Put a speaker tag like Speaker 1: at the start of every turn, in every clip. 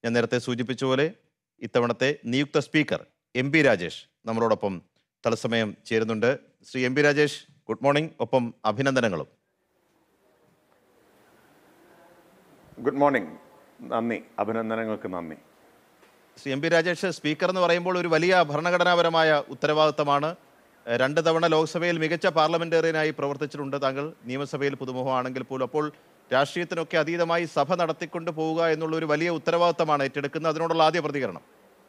Speaker 1: ഞാൻ നേരത്തെ സൂചിപ്പിച്ച പോലെ ഇത്തവണത്തെ നിയുക്ത സ്പീക്കർ MP രാജേഷ് നമ്മളോടൊപ്പം തത്സമയം ചേരുന്നുണ്ട്. Shri MP Rajesh, good morning. ഒപ്പം അഭിനന്ദനങ്ങളും.
Speaker 2: Good morning. നന്ദി. അഭിനന്ദനങ്ങൾക്ക് നന്ദി.
Speaker 1: ശ്രീ MP രാജേഷ്, സ്പീക്കർ എന്ന് പറയുമ്പോൾ ഒരു വലിയ ഭരണഘടനാപരമായ ഉത്തരവാദിത്തമാണ്. 2 തവണ ലോക്സഭയിൽ മികച്ച പാർലമെന്റേറിയനായി പ്രവർത്തിച്ചിട്ടുണ്ട് താങ്കൾ. നിയമസഭയിൽ പുതുമുഖമാണെങ്കിൽ പോലും. അപ്പോൾ രാഷ്ട്രീയത്തിനൊക്കെ അതീതമായി സഭ നടത്തിക്കൊണ്ട് പോവുക എന്നുള്ള ഒരു വലിയ ഉത്തരവാദിത്തമാണ് ഏറ്റെടുക്കുന്നത്. അതിനോടുള്ള ആദ്യ പ്രതികരണം.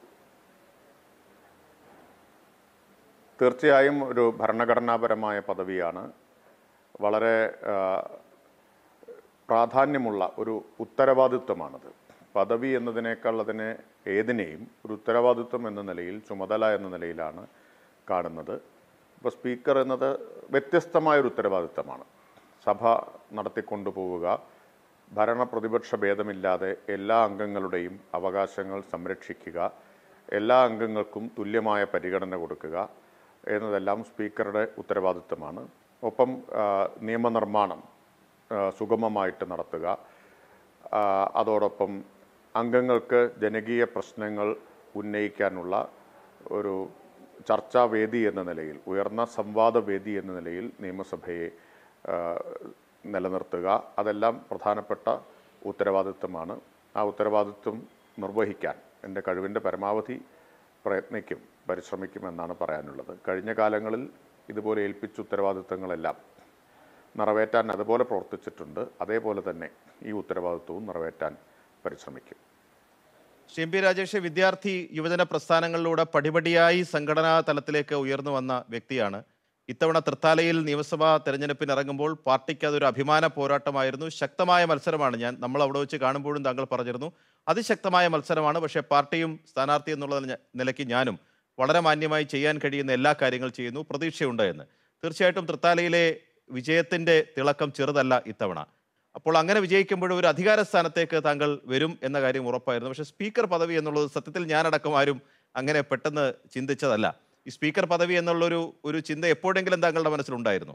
Speaker 2: തീർച്ചയായും ഒരു ഭരണഘടനാപരമായ പദവിയാണ്. വളരെ പ്രാധാന്യമുള്ള ഒരു ഉത്തരവാദിത്വമാണത്. പദവി എന്നതിനേക്കാൾ ഏതിനെയും ഒരു ഉത്തരവാദിത്വം എന്ന നിലയിൽ, ചുമതല എന്ന നിലയിലാണ് കാണുന്നത്. ഇപ്പോൾ സ്പീക്കർ എന്നത് വ്യത്യസ്തമായൊരു ഉത്തരവാദിത്തമാണ്. സഭ നടത്തിക്കൊണ്ടു പോവുക, ഭരണ പ്രതിപക്ഷ ഭേദമില്ലാതെ എല്ലാ അംഗങ്ങളുടെയും അവകാശങ്ങൾ സംരക്ഷിക്കുക, എല്ലാ അംഗങ്ങൾക്കും തുല്യമായ പരിഗണന കൊടുക്കുക എന്നതെല്ലാം സ്പീക്കറുടെ ഉത്തരവാദിത്തമാണ്. ഒപ്പം നിയമനിർമ്മാണം സുഗമമായിട്ട് നടത്തുക, അതോടൊപ്പം അംഗങ്ങൾക്ക് ജനകീയ പ്രശ്നങ്ങൾ ഉന്നയിക്കാനുള്ള ഒരു ചർച്ചാവേദി എന്ന നിലയിൽ, ഉയർന്ന സംവാദവേദി എന്ന നിലയിൽ നിയമസഭയെ നിലനിർത്തുക, അതെല്ലാം പ്രധാനപ്പെട്ട ഉത്തരവാദിത്വമാണ്. ആ ഉത്തരവാദിത്വം നിർവഹിക്കാൻ എൻ്റെ കഴിവിൻ്റെ പരമാവധി പരിശ്രമിക്കുമെന്നാണ് പറയാനുള്ളത്. കഴിഞ്ഞ കാലങ്ങളിൽ ഇതുപോലെ ഏൽപ്പിച്ച ഉത്തരവാദിത്വങ്ങളെല്ലാം നിറവേറ്റാൻ അതുപോലെ പ്രവർത്തിച്ചിട്ടുണ്ട്. അതേപോലെ തന്നെ ഈ ഉത്തരവാദിത്വവും നിറവേറ്റാൻ പരിശ്രമിക്കും.
Speaker 1: ശ്രീ MP രാജേഷ്, വിദ്യാർത്ഥി യുവജന പ്രസ്ഥാനങ്ങളിലൂടെ പടിപടിയായി സംഘടനാ തലത്തിലേക്ക് ഉയർന്നു വന്ന വ്യക്തിയാണ്. ഇത്തവണ തൃത്താലയിൽ നിയമസഭാ തെരഞ്ഞെടുപ്പിന് ഇറങ്ങുമ്പോൾ പാർട്ടിക്ക് അതൊരു അഭിമാന പോരാട്ടമായിരുന്നു. ശക്തമായ മത്സരമാണ്. നമ്മൾ അവിടെ വെച്ച് കാണുമ്പോഴും താങ്കൾ പറഞ്ഞിരുന്നു അതിശക്തമായ മത്സരമാണ്. പക്ഷേ പാർട്ടിയും സ്ഥാനാർത്ഥി എന്നുള്ള നിലയ്ക്ക് ഞാനും വളരെ മാന്യമായി ചെയ്യാൻ കഴിയുന്ന എല്ലാ കാര്യങ്ങളും ചെയ്യുന്നു, പ്രതീക്ഷയുണ്ട് എന്ന്. തീർച്ചയായിട്ടും തൃത്താലയിലെ വിജയത്തിൻ്റെ തിളക്കം ചെറുതല്ല ഇത്തവണ. അപ്പോൾ അങ്ങനെ വിജയിക്കുമ്പോഴും ഒരു അധികാര സ്ഥാനത്തേക്ക് താങ്കൾ വരും എന്ന കാര്യം ഉറപ്പായിരുന്നു. പക്ഷേ സ്പീക്കർ പദവി എന്നുള്ളത് സത്യത്തിൽ ഞാനടക്കം ആരും അങ്ങനെ പെട്ടെന്ന് ചിന്തിച്ചതല്ല. ഈ സ്പീക്കർ പദവി എന്നുള്ളൊരു ചിന്ത എപ്പോഴെങ്കിലും താങ്കളുടെ മനസ്സിലുണ്ടായിരുന്നു?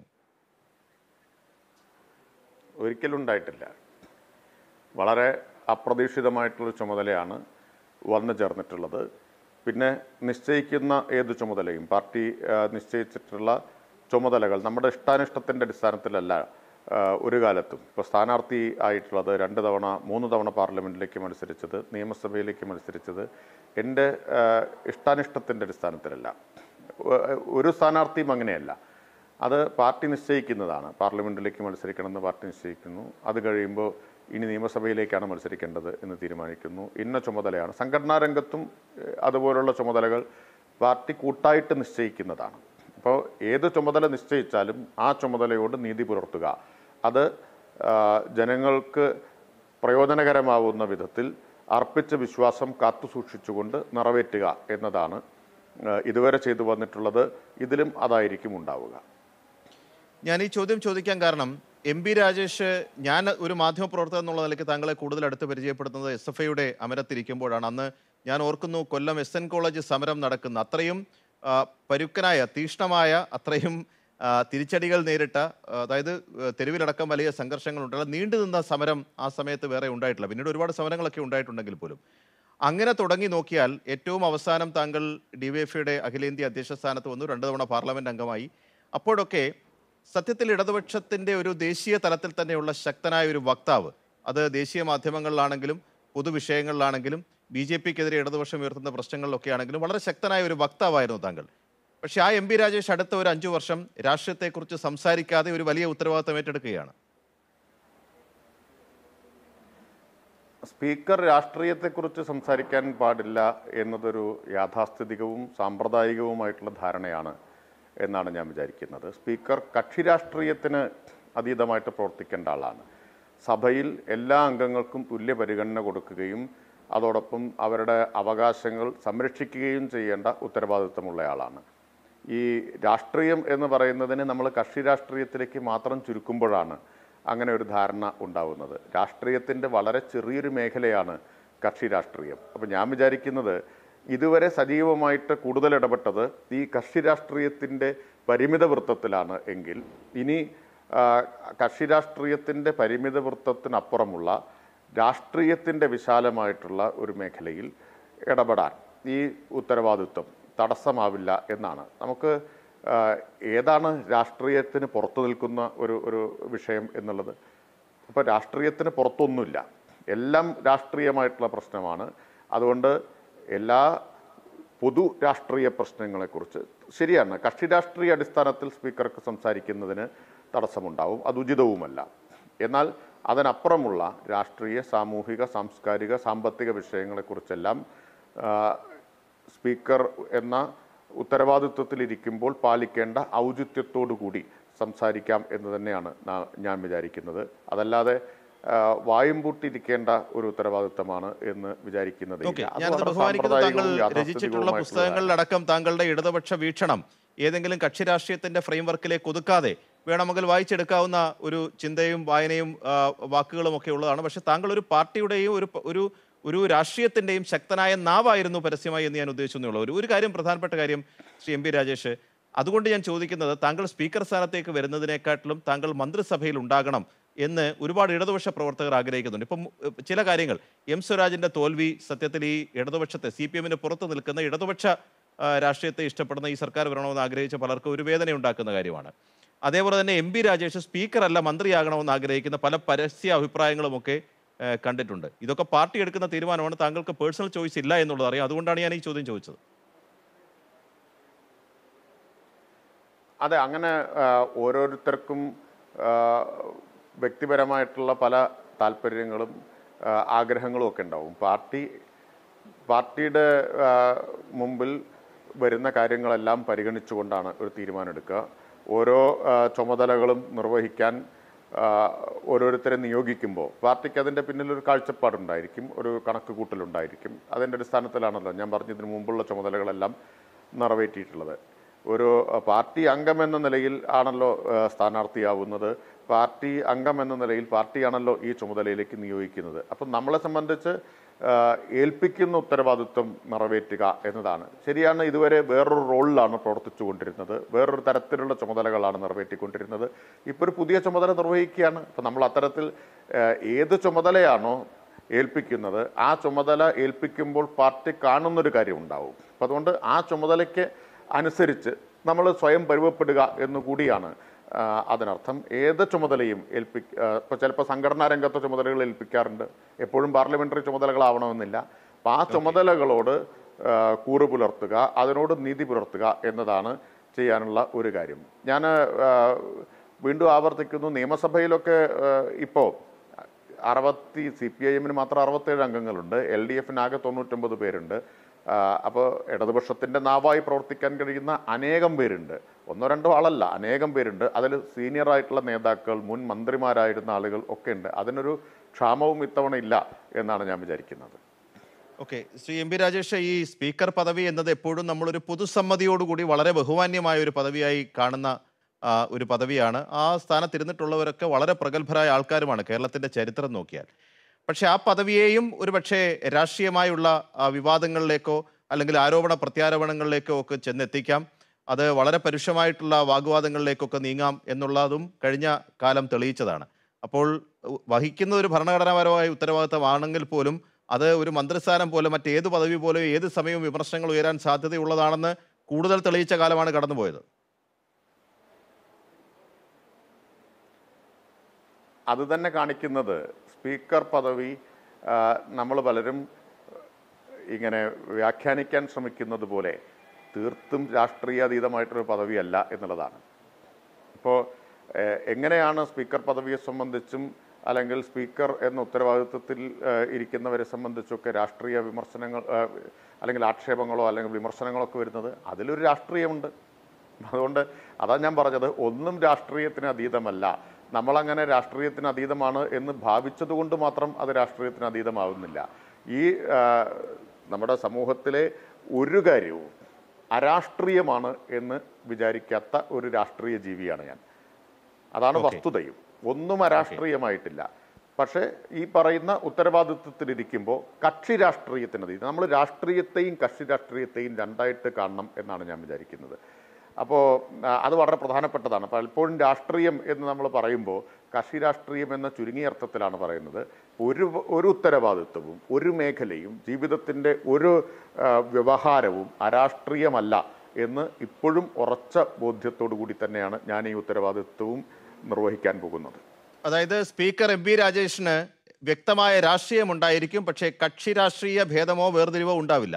Speaker 2: ഒരിക്കലും ഉണ്ടായിട്ടില്ല. വളരെ അപ്രതീക്ഷിതമായിട്ടുള്ള ചുമതലയാണ് വന്നു ചേർന്നിട്ടുള്ളത്. പിന്നെ നിശ്ചയിക്കുന്ന ഏത് ചുമതലയും, പാർട്ടി നിശ്ചയിച്ചിട്ടുള്ള ചുമതലകൾ നമ്മുടെ ഇഷ്ടാനിഷ്ടത്തിൻ്റെ അടിസ്ഥാനത്തിലല്ല ഒരു കാലത്തും. ഇപ്പോൾ സ്ഥാനാർത്ഥി ആയിട്ടുള്ളത് 2 തവണ 3 തവണ പാർലമെൻറ്റിലേക്ക് മത്സരിച്ചത്, നിയമസഭയിലേക്ക് മത്സരിച്ചത് എൻ്റെ ഇഷ്ടാനിഷ്ടത്തിൻ്റെ അടിസ്ഥാനത്തിലല്ല. ഒരു സ്ഥാനാർത്ഥിയും അങ്ങനെയല്ല. അത് പാർട്ടി നിശ്ചയിക്കുന്നതാണ്. പാർലമെൻറ്റിലേക്ക് മത്സരിക്കണമെന്ന് പാർട്ടി നിശ്ചയിക്കുന്നു. അത് കഴിയുമ്പോൾ ഇനി നിയമസഭയിലേക്കാണ് മത്സരിക്കേണ്ടത് എന്ന് തീരുമാനിക്കുന്നു. ഇന്ന ചുമതലയാണ്. സംഘടനാ രംഗത്തും അതുപോലുള്ള ചുമതലകൾ പാർട്ടി കൂട്ടായിട്ട് നിശ്ചയിക്കുന്നതാണ്. അപ്പോൾ ഏത് ചുമതല നിശ്ചയിച്ചാലും ആ ചുമതലയോട് നീതി പുലർത്തുക, അത് ജനങ്ങൾക്ക് പ്രയോജനകരമാവുന്ന വിധത്തിൽ അർപ്പിച്ച വിശ്വാസം കാത്തുസൂക്ഷിച്ചുകൊണ്ട് നിറവേറ്റുക എന്നതാണ് ഇതുവരെ ചെയ്തു വന്നിട്ടുള്ളത്. ഇതിലും അതായിരിക്കും ഉണ്ടാവുക.
Speaker 1: ഞാൻ ഈ ചോദ്യം ചോദിക്കാൻ കാരണം, MP രാജേഷ്, ഞാൻ ഒരു മാധ്യമപ്രവർത്തകൻ എന്നുള്ള നിലയ്ക്ക് താങ്കളെ കൂടുതൽ അടുത്ത് പരിചയപ്പെടുത്തുന്നത് SFIയുടെ അമരത്തിരിക്കുമ്പോഴാണ്. അന്ന് ഞാൻ ഓർക്കുന്നു, കൊല്ലം SN കോളേജ് സമരം നടക്കുന്ന അത്രയും പരുക്കനായ, തീഷ്ണമായ, അത്രയും തിരിച്ചടികൾ നേരിട്ട, അതായത് തെരുവിലടക്കം വലിയ സംഘർഷങ്ങളുണ്ടായ നീണ്ടു നിന്ന സമരം ആ സമയത്ത് വേറെ ഉണ്ടായിട്ടില്ല. പിന്നീട് ഒരുപാട് സമരങ്ങളൊക്കെ ഉണ്ടായിട്ടുണ്ടെങ്കിൽ പോലും അങ്ങനെ തുടങ്ങി നോക്കിയാൽ ഏറ്റവും അവസാനം താങ്കൾ DYFIയുടെ അഖിലേന്ത്യാ അധ്യക്ഷ സ്ഥാനത്ത് വന്നു, 2 തവണ പാർലമെന്റ് അംഗമായി. അപ്പോഴൊക്കെ സത്യത്തിൽ ഇടതുപക്ഷത്തിൻ്റെ ഒരു ദേശീയ തലത്തിൽ തന്നെയുള്ള ശക്തനായ ഒരു വക്താവ്, അത് ദേശീയ മാധ്യമങ്ങളിലാണെങ്കിലും പൊതുവിഷയങ്ങളിലാണെങ്കിലും BJPക്കെതിരെ ഇടതുപക്ഷം ഉയർത്തുന്ന പ്രശ്നങ്ങളിലൊക്കെ ആണെങ്കിലും വളരെ ശക്തനായ ഒരു വക്താവായിരുന്നു താങ്കൾ. പക്ഷേ ആ MP രാജേഷ് അടുത്ത ഒരു 5 വർഷം രാഷ്ട്രീയത്തെക്കുറിച്ച് സംസാരിക്കാതെ ഒരു വലിയ ഉത്തരവാദിത്തം ഏറ്റെടുക്കുകയാണ്.
Speaker 2: സ്പീക്കർ രാഷ്ട്രീയത്തെക്കുറിച്ച് സംസാരിക്കാൻ പാടില്ല എന്നതൊരു യാഥാസ്ഥിതികവും സാമ്പ്രദായികവുമായിട്ടുള്ള ധാരണയാണ് എന്നാണ് ഞാൻ വിചാരിക്കുന്നത്. സ്പീക്കർ കക്ഷി രാഷ്ട്രീയത്തിന് അതീതമായിട്ട് പ്രവർത്തിക്കേണ്ട ആളാണ്. സഭയിൽ എല്ലാ അംഗങ്ങൾക്കും തുല്യ പരിഗണന കൊടുക്കുകയും അതോടൊപ്പം അവരുടെ അവകാശങ്ങൾ സംരക്ഷിക്കുകയും ചെയ്യേണ്ട ഉത്തരവാദിത്തമുള്ളയാളാണ്. ഈ രാഷ്ട്രീയം എന്ന് പറയുന്നതിന് നമ്മൾ കക്ഷി രാഷ്ട്രീയത്തിലേക്ക് മാത്രം ചുരുക്കുമ്പോഴാണ് അങ്ങനെ ഒരു ധാരണ ഉണ്ടാവുന്നത്. രാഷ്ട്രീയത്തിൻ്റെ വളരെ ചെറിയൊരു മേഖലയാണ് കക്ഷി രാഷ്ട്രീയം. അപ്പോൾ ഞാൻ വിചാരിക്കുന്നത്, ഇതുവരെ സജീവമായിട്ട് കൂടുതൽ ഇടപെട്ടത് ഈ കക്ഷി രാഷ്ട്രീയത്തിൻ്റെ പരിമിത വൃത്തത്തിലാണ് എങ്കിൽ, ഇനി കക്ഷി രാഷ്ട്രീയത്തിൻ്റെ പരിമിത വൃത്തത്തിനപ്പുറമുള്ള രാഷ്ട്രീയത്തിൻ്റെ വിശാലമായിട്ടുള്ള ഒരു മേഖലയിൽ ഇടപെടാൻ ഈ ഉത്തരവാദിത്വം തടസ്സമാവില്ല എന്നാണ്. നമുക്ക് ഏതാണ് രാഷ്ട്രീയത്തിന് പുറത്തു നിൽക്കുന്ന ഒരു വിഷയം എന്നുള്ളത്? അപ്പോൾ രാഷ്ട്രീയത്തിന് പുറത്തൊന്നുമില്ല, എല്ലാം രാഷ്ട്രീയമായിട്ടുള്ള പ്രശ്നമാണ്. അതുകൊണ്ട് എല്ലാ പൊതു രാഷ്ട്രീയ പ്രശ്നങ്ങളെക്കുറിച്ച് ശരിയാണ്, കക്ഷി രാഷ്ട്രീയ അടിസ്ഥാനത്തിൽ സ്പീക്കർക്ക് സംസാരിക്കുന്നതിന് തടസ്സമുണ്ടാവും, അത് ഉചിതവുമല്ല. എന്നാൽ അതിനപ്പുറമുള്ള രാഷ്ട്രീയ, സാമൂഹിക, സാംസ്കാരിക, സാമ്പത്തിക വിഷയങ്ങളെക്കുറിച്ചെല്ലാം സ്പീക്കർ എന്ന ഉത്തരവാദിത്വത്തിലിരിക്കുമ്പോൾ പാലിക്കേണ്ട ഔചിത്യത്തോടു കൂടി സംസാരിക്കാം എന്ന് തന്നെയാണ് ഞാൻ വിചാരിക്കുന്നത്. അതല്ലാതെ വായും പൂട്ടിയിരിക്കേണ്ട ഒരു ഉത്തരവാദിത്തമാണ് എന്ന് വിചാരിക്കുന്നത്.
Speaker 1: താങ്കൾ രചിച്ചിട്ടുള്ള പുസ്തകങ്ങളിലടക്കം താങ്കളുടെ ഇടതുപക്ഷ വീക്ഷണം ഏതെങ്കിലും കക്ഷി രാഷ്ട്രീയത്തിന്റെ ഫ്രെയിംവർക്കിലേക്ക് ഒതുക്കാതെ വേണമെങ്കിൽ വായിച്ചെടുക്കാവുന്ന ഒരു ചിന്തയും വായനയും വാക്കുകളും ഒക്കെ ഉള്ളതാണ്. പക്ഷെ താങ്കൾ ഒരു പാർട്ടിയുടെയും ഒരു രാഷ്ട്രീയത്തിന്റെയും ശക്തനായ നാവായിരുന്നു പരസ്യമായി എന്ന് ഞാൻ ഉദ്ദേശിച്ചുള്ളൂ. ഒരു കാര്യം, പ്രധാനപ്പെട്ട കാര്യം ശ്രീ എം പി രാജേഷ്, അതുകൊണ്ട് ഞാൻ ചോദിക്കുന്നത്, താങ്കൾ സ്പീക്കർ സ്ഥാനത്തേക്ക് വരുന്നതിനെക്കാട്ടിലും താങ്കൾ മന്ത്രിസഭയിൽ ഉണ്ടാകണം എന്ന് ഒരുപാട് ഇടതുപക്ഷ പ്രവർത്തകർ ആഗ്രഹിക്കുന്നുണ്ട്. ഇപ്പം ചില കാര്യങ്ങൾ, എം സ്വരാജിന്റെ തോൽവി സത്യത്തിൽ ഈ ഇടതുപക്ഷത്തെ, CPM-ന് പുറത്ത് നിൽക്കുന്ന ഇടതുപക്ഷ രാഷ്ട്രീയത്തെ ഇഷ്ടപ്പെടുന്ന ഈ സർക്കാർ വരണമെന്ന് ആഗ്രഹിച്ച പലർക്കും ഒരു വേദന ഉണ്ടാക്കുന്ന കാര്യമാണ്. അതേപോലെ തന്നെ എം പി രാജേഷ് സ്പീക്കർ അല്ല മന്ത്രിയാകണമെന്ന് ആഗ്രഹിക്കുന്ന പല പരസ്യ അഭിപ്രായങ്ങളുമൊക്കെ കണ്ടിട്ടുണ്ട്. ഇതൊക്കെ പാർട്ടി എടുക്കുന്ന തീരുമാനമാണ്, താങ്കൾക്ക് പേഴ്സണൽ ചോയ്സ് ഇല്ല എന്നുള്ളത് അറിയാം. അതുകൊണ്ടാണ് ഞാൻ ഈ ചോദ്യം ചോദിച്ചത്.
Speaker 2: അതെ, അങ്ങനെ ഓരോരുത്തർക്കും വ്യക്തിപരമായിട്ടുള്ള പല താല്പര്യങ്ങളും ആഗ്രഹങ്ങളും ഒക്കെ ഉണ്ടാവും. പാർട്ടിയുടെ മുമ്പിൽ വരുന്ന കാര്യങ്ങളെല്ലാം പരിഗണിച്ചുകൊണ്ടാണ് ഒരു തീരുമാനം എടുക്കുക. ഓരോ ചുമതലകളും നിർവഹിക്കാൻ ഓരോരുത്തരെ നിയോഗിക്കുമ്പോൾ പാർട്ടിക്ക് അതിൻ്റെ പിന്നിലൊരു കാഴ്ചപ്പാടുണ്ടായിരിക്കും, ഒരു കണക്ക് കൂട്ടലുണ്ടായിരിക്കും. അതിൻ്റെ അടിസ്ഥാനത്തിലാണല്ലോ ഞാൻ പറഞ്ഞതിന് മുമ്പുള്ള ചുമതലകളെല്ലാം നിറവേറ്റിയിട്ടുള്ളത്. ഒരു പാർട്ടി അംഗം എന്ന നിലയിൽ ആണല്ലോ സ്ഥാനാർത്ഥിയാവുന്നത്. പാർട്ടി അംഗം എന്ന നിലയിൽ പാർട്ടിയാണല്ലോ ഈ ചുമതലയിലേക്ക് നിയോഗിക്കുന്നത്. അപ്പം നമ്മളെ സംബന്ധിച്ച് ഏൽപ്പിക്കുന്ന ഉത്തരവാദിത്വം നിറവേറ്റുക എന്നതാണ്. ശരിയാണ്, ഇതുവരെ വേറൊരു റോളിലാണ് പ്രവർത്തിച്ചു കൊണ്ടിരുന്നത്, വേറൊരു തരത്തിലുള്ള ചുമതലകളാണ് നിറവേറ്റിക്കൊണ്ടിരുന്നത്. ഇപ്പോൾ ഒരു പുതിയ ചുമതല നിർവഹിക്കുകയാണ്. അപ്പം നമ്മൾ അത്തരത്തിൽ ഏത് ചുമതലയാണോ ഏൽപ്പിക്കുന്നത് ആ ചുമതല ഏൽപ്പിക്കുമ്പോൾ പാർട്ടി കാണുന്നൊരു കാര്യം ഉണ്ടാവും. അപ്പം അതുകൊണ്ട് ആ ചുമതലയ്ക്ക് അനുസരിച്ച് നമ്മൾ സ്വയം പരുവപ്പെടുക എന്നുകൂടിയാണ് അതിനർത്ഥം. ഏത് ചുമതലയും ഇപ്പോൾ ചിലപ്പോൾ സംഘടനാ രംഗത്തെ ചുമതലകൾ ഏൽപ്പിക്കാറുണ്ട്, എപ്പോഴും പാർലമെന്ററി ചുമതലകളാവണമെന്നില്ല. അപ്പം ആ ചുമതലകളോട് കൂറ് പുലർത്തുക, അതിനോട് നീതി പുലർത്തുക എന്നതാണ് ചെയ്യാനുള്ള ഒരു കാര്യം. ഞാൻ വീണ്ടും ആവർത്തിക്കുന്നു, നിയമസഭയിലൊക്കെ ഇപ്പോൾ CPIM-ന് മാത്രം 67 അംഗങ്ങളുണ്ട്, LDF-ന് ആകെ 99 പേരുണ്ട്. അപ്പോൾ ഇടതുപക്ഷത്തിൻ്റെ നാവായി പ്രവർത്തിക്കാൻ കഴിയുന്ന അനേകം പേരുണ്ട്, ഒന്നോ രണ്ടോ ആളല്ല, അനേകം പേരുണ്ട്. അതിൽ സീനിയറായിട്ടുള്ള നേതാക്കൾ, മുൻ മന്ത്രിമാരായിരുന്ന ആളുകൾ ഒക്കെ ഉണ്ട്. അതിനൊരു ക്ഷാമവും ഇത്തവണ ഇല്ല എന്നാണ് ഞാൻ വിചാരിക്കുന്നത്.
Speaker 1: Okay, Shri M P Rajesh, ഈ സ്പീക്കർ പദവി എന്നത് എപ്പോഴും നമ്മളൊരു പൊതുസമ്മതിയോടുകൂടി വളരെ ബഹുമാന്യമായ ഒരു പദവിയായി കാണുന്ന ഒരു പദവിയാണ്. ആ സ്ഥാനത്തിരുന്നിട്ടുള്ളവരൊക്കെ വളരെ പ്രഗത്ഭരായ ആൾക്കാരുമാണ് കേരളത്തിൻ്റെ ചരിത്രം നോക്കിയാൽ. പക്ഷെ ആ പദവിയെയും ഒരുപക്ഷെ രാഷ്ട്രീയമായുള്ള വിവാദങ്ങളിലേക്കോ അല്ലെങ്കിൽ ആരോപണ പ്രത്യാരോപണങ്ങളിലേക്കോ ഒക്കെ ചെന്നെത്തിക്കാം. അത് വളരെ പരുഷമായിട്ടുള്ള വാഗ്വാദങ്ങളിലേക്കൊക്കെ നീങ്ങാം എന്നുള്ളതും കഴിഞ്ഞ കാലം തെളിയിച്ചതാണ്. അപ്പോൾ വഹിക്കുന്ന ഒരു ഭരണഘടനാപരമായ ഉത്തരവാദിത്തമാണെങ്കിൽ പോലും അത് ഒരു മന്ത്രിസ്ഥാനം പോലെ മറ്റേത് പദവി പോലെ ഏത് സമയവും വിമർശനങ്ങൾ ഉയരാൻ സാധ്യതയുള്ളതാണെന്ന് കൂടുതൽ തെളിയിച്ച കാലമാണ് കടന്നുപോയത്.
Speaker 2: അത് തന്നെ കാണിക്കുന്നത് സ്പീക്കർ പദവി നമ്മൾ പലരും ഇങ്ങനെ വ്യാഖ്യാനിക്കാൻ ശ്രമിക്കുന്നത് പോലെ തീർത്തും രാഷ്ട്രീയാതീതമായിട്ടൊരു പദവിയല്ല എന്നുള്ളതാണ്. ഇപ്പോൾ എങ്ങനെയാണ് സ്പീക്കർ പദവിയെ സംബന്ധിച്ചും അല്ലെങ്കിൽ സ്പീക്കർ എന്ന ഉത്തരവാദിത്വത്തിൽ ഇരിക്കുന്നവരെ സംബന്ധിച്ചൊക്കെ രാഷ്ട്രീയ വിമർശനങ്ങൾ അല്ലെങ്കിൽ ആക്ഷേപങ്ങളോ അല്ലെങ്കിൽ വിമർശനങ്ങളോ ഒക്കെ വരുന്നത്? അതിലൊരു രാഷ്ട്രീയമുണ്ട്. അതുകൊണ്ട് അതാണ് ഞാൻ പറഞ്ഞത്, ഒന്നും രാഷ്ട്രീയത്തിന് അതീതമല്ല. നമ്മളങ്ങനെ രാഷ്ട്രീയത്തിന് അതീതമാണ് എന്ന് ഭാവിച്ചത് കൊണ്ട് മാത്രം അത് രാഷ്ട്രീയത്തിന് അതീതമാവുന്നില്ല. ഈ നമ്മുടെ സമൂഹത്തിലെ ഒരു കാര്യവും അരാഷ്ട്രീയമാണ് എന്ന് വിചാരിക്കാത്ത ഒരു രാഷ്ട്രീയ ജീവിയാണ് ഞാൻ. അതാണ് വസ്തുതയും. ഒന്നും അരാഷ്ട്രീയമായിട്ടില്ല. പക്ഷേ ഈ പറയുന്ന ഉത്തരവാദിത്വത്തിലിരിക്കുമ്പോൾ കക്ഷി രാഷ്ട്രീയത്തിന് അതീതം. നമ്മൾ രാഷ്ട്രീയത്തെയും കക്ഷി രാഷ്ട്രീയത്തെയും രണ്ടായിട്ട് കാണണം എന്നാണ് ഞാൻ വിചാരിക്കുന്നത്. അപ്പോൾ അത് വളരെ പ്രധാനപ്പെട്ടതാണ്. പലപ്പോഴും രാഷ്ട്രീയം എന്ന് നമ്മൾ പറയുമ്പോൾ കക്ഷി രാഷ്ട്രീയം എന്ന ചുരുങ്ങിയ അർത്ഥത്തിലാണ് പറയുന്നത്. ഒരു ഉത്തരവാദിത്വവും ഒരു മേഖലയും ജീവിതത്തിൻ്റെ ഒരു വ്യവഹാരവും അരാഷ്ട്രീയമല്ല എന്ന് ഇപ്പോഴും ഉറച്ച ബോധ്യത്തോടു കൂടി തന്നെയാണ് ഞാൻ ഈ ഉത്തരവാദിത്വവും നിർവഹിക്കാൻ പോകുന്നത്.
Speaker 1: അതായത് സ്പീക്കർ എം പി രാജേഷിന് വ്യക്തമായ രാഷ്ട്രീയം ഉണ്ടായിരിക്കും, പക്ഷേ കക്ഷി രാഷ്ട്രീയ ഭേദമോ വേർതിരിവോ ഉണ്ടാവില്ല.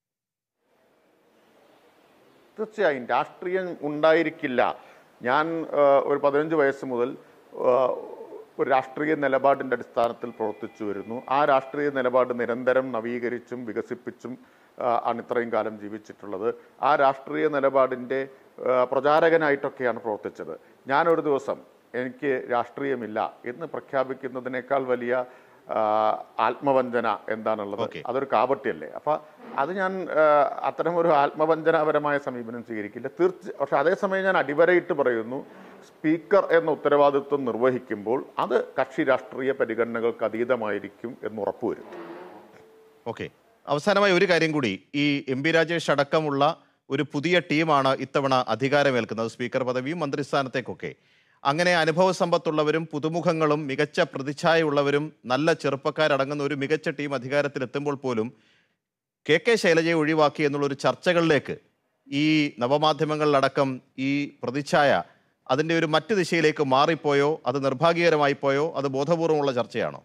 Speaker 2: തീർച്ചയായും രാഷ്ട്രീയം ഉണ്ടായിരിക്കില്ല. ഞാൻ ഒരു 15 വയസ്സ് മുതൽ ഒരു രാഷ്ട്രീയ നിലപാടിൻ്റെ അടിസ്ഥാനത്തിൽ പ്രവർത്തിച്ചു വരുന്നു. ആ രാഷ്ട്രീയ നിലപാട് നിരന്തരം നവീകരിച്ചും വികസിപ്പിച്ചും ആണ് ഇത്രയും കാലം ജീവിച്ചിട്ടുള്ളത്. ആ രാഷ്ട്രീയ നിലപാടിൻ്റെ പ്രചാരകനായിട്ടൊക്കെയാണ് പ്രവർത്തിച്ചത്. ഞാനൊരു ദിവസം എനിക്ക് രാഷ്ട്രീയമില്ല എന്ന് പ്രഖ്യാപിക്കുന്നതിനേക്കാൾ വലിയ ആത്മവഞ്ചന എന്താണുള്ളത്? അതൊരു കാപട്യല്ലേ? അപ്പം അത് ഞാൻ അത്തരമൊരു ആത്മവഞ്ചനാപരമായ സമീപനം സ്വീകരിക്കില്ല. പക്ഷെ അതേസമയം ഞാൻ അടിവരയിട്ട് പറയുന്നു, സ്പീക്കർ എന്ന ഉത്തരവാദിത്വം നിർവഹിക്കുമ്പോൾ അത് കക്ഷി രാഷ്ട്രീയ പരിഗണനകൾക്ക് അതീതമായിരിക്കും എന്ന് ഉറപ്പുവരുത്തും.
Speaker 1: ഓക്കെ, അവസാനമായി ഒരു കാര്യം കൂടി. ഈ എം പി രാജേഷ് അടക്കമുള്ള ഒരു പുതിയ ടീമാണ് ഇത്തവണ അധികാരമേൽക്കുന്നത്, സ്പീക്കർ പദവിയും മന്ത്രിസ്ഥാനത്തേക്കൊക്കെ. അങ്ങനെ അനുഭവ സമ്പത്തുള്ളവരും പുതുമുഖങ്ങളും മികച്ച പ്രതിച്ഛായയുള്ളവരും നല്ല ചെറുപ്പക്കാരടങ്ങുന്ന ഒരു മികച്ച ടീം അധികാരത്തിലെത്തുമ്പോൾ പോലും കെ ശൈലജയെ ഒഴിവാക്കി എന്നുള്ളൊരു ചർച്ചകളിലേക്ക് ഈ നവമാധ്യമങ്ങളിലടക്കം ഈ പ്രതിച്ഛായ അതിൻ്റെ ഒരു മറ്റു ദിശയിലേക്ക് മാറിപ്പോയോ? അത് നിർഭാഗ്യകരമായി പോയോ? അത് ബോധപൂർവമുള്ള ചർച്ചയാണോ?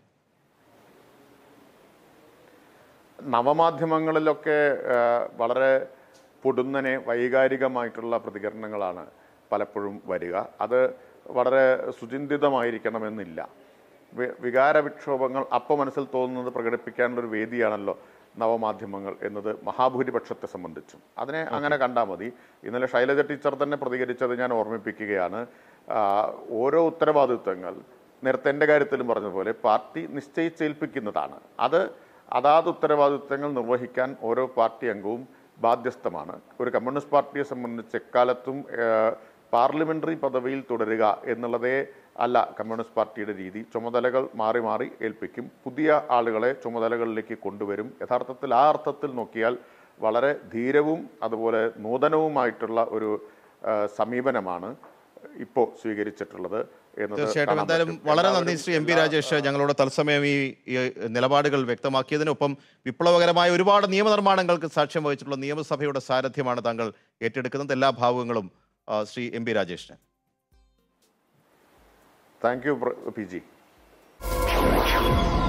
Speaker 2: നവമാധ്യമങ്ങളിലൊക്കെ വളരെ പൊടുന്നനെ വൈകാരികമായിട്ടുള്ള പ്രതികരണങ്ങളാണ് പലപ്പോഴും വരിക. അത് വളരെ സുചിന്തിതമായിരിക്കണമെന്നില്ല. വികാര വിക്ഷോഭങ്ങൾ അപ്പം മനസ്സിൽ തോന്നുന്നത് പ്രകടിപ്പിക്കാനുള്ളൊരു വേദിയാണല്ലോ നവമാധ്യമങ്ങൾ എന്നത് മഹാഭൂരിപക്ഷത്തെ സംബന്ധിച്ചും. അതിനെ അങ്ങനെ കണ്ടാൽ മതി. ഇന്നലെ ശൈലജ ടീച്ചർ തന്നെ പ്രതികരിച്ചത് ഞാൻ ഓർമ്മിപ്പിക്കുകയാണ്. ഓരോ ഉത്തരവാദിത്വങ്ങൾ നേരത്തെ എൻ്റെ കാര്യത്തിലും പറഞ്ഞതുപോലെ പാർട്ടി നിശ്ചയിച്ചേൽപ്പിക്കുന്നതാണ്. അതാത് ഉത്തരവാദിത്വങ്ങൾ നിർവഹിക്കാൻ ഓരോ പാർട്ടി അംഗവും ബാധ്യസ്ഥമാണ്. ഒരു കമ്മ്യൂണിസ്റ്റ് പാർട്ടിയെ സംബന്ധിച്ച് എക്കാലത്തും പാർലമെന്ററി പദവിയിൽ തുടരുക എന്നുള്ളതേ അല്ല കമ്മ്യൂണിസ്റ്റ് പാർട്ടിയുടെ രീതി. ചുമതലകൾ മാറി മാറി ഏൽപ്പിക്കും, പുതിയ ആളുകളെ ചുമതലകളിലേക്ക് കൊണ്ടുവരും. യഥാർത്ഥത്തിൽ ആ അർത്ഥത്തിൽ നോക്കിയാൽ വളരെ ധീരവും അതുപോലെ നൂതനവുമായിട്ടുള്ള ഒരു സമീപനമാണ് ഇപ്പോൾ സ്വീകരിച്ചിട്ടുള്ളത്.
Speaker 1: തീർച്ചയായിട്ടും. എന്തായാലും വളരെ നന്ദി ശ്രീ എം പി രാജേഷ്, ഞങ്ങളോട് തത്സമയം ഈ നിലപാടുകൾ വ്യക്തമാക്കിയതിനൊപ്പം വിപ്ലവകരമായ ഒരുപാട് നിയമനിർമ്മാണങ്ങൾക്ക് സാക്ഷ്യം വഹിച്ചിട്ടുള്ള നിയമസഭയുടെ സാരഥ്യമാണ് താങ്കൾ ഏറ്റെടുക്കുന്നത്. എല്ലാ ഭാവുകങ്ങളും ശ്രീ എം പി രാജേഷിന്.
Speaker 2: Thank you P G.